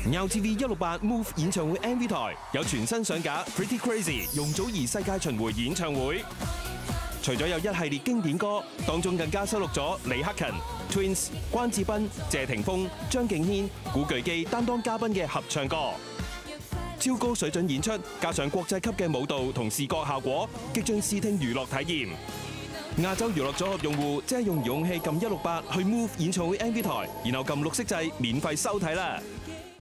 NowTV 168 Move 演唱會 MV 台有全新上架 Pretty Crazy 容祖兒世界巡迴演唱會。除咗有一系列經典歌，當中更加收錄咗李克勤、Twins、關智斌、謝霆鋒、張敬軒、古巨基擔當嘉賓嘅合唱歌。超高水準演出，加上國際級嘅舞蹈同視覺效果，極盡視聽娛樂體驗。亞洲娛樂組合用戶即係用遙控器撳168去 Move 演唱會 MV 台，然後撳綠色掣免費收睇啦。